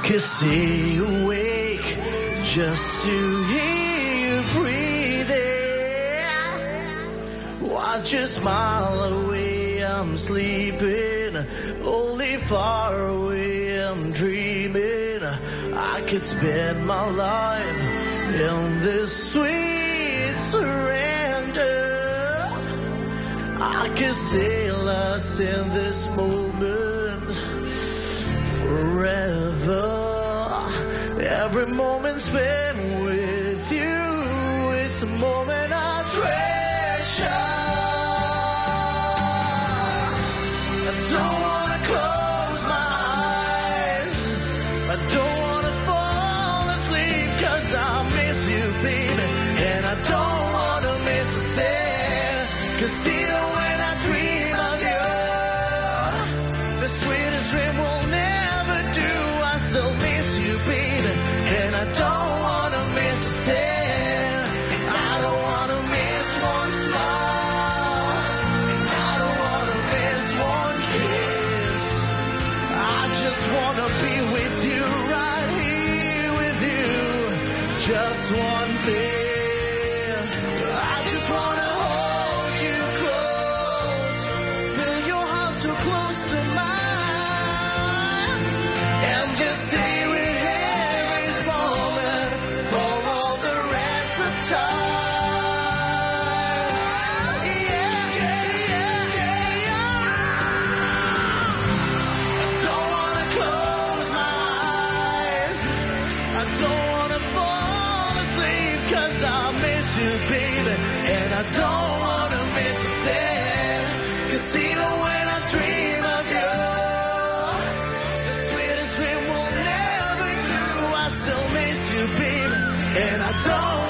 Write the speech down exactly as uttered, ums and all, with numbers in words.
could stay awake just to hear you breathing. Watch you smile away, I'm sleeping. Only far away, I'm dreaming. I could spend my life in this sweet surrender. I could sail us in this moment forever. Every moment spent with you, it's a moment I treasure. I don't wanna close my eyes, I don't wanna fall asleep, cause I miss you, baby, and I don't wanna miss a thing, cause even when I dream of you, the sweetest dream will never do. I still miss you, baby, and I don't wanna miss a thing. I don't wanna miss one smile, I don't wanna miss one kiss. I just wanna be with you, right here with you. Just one thing, I just wanna hold you close, feel your heart so close to mine, and just stay with every moment for all the rest of time. Yeah, yeah, yeah, yeah. I don't wanna close my eyes, I don't wanna fall asleep, cause I miss you, baby, and I don't wanna miss a thing, cause even when I dream of you, the sweetest dream will never do. I still miss you, baby, and I don't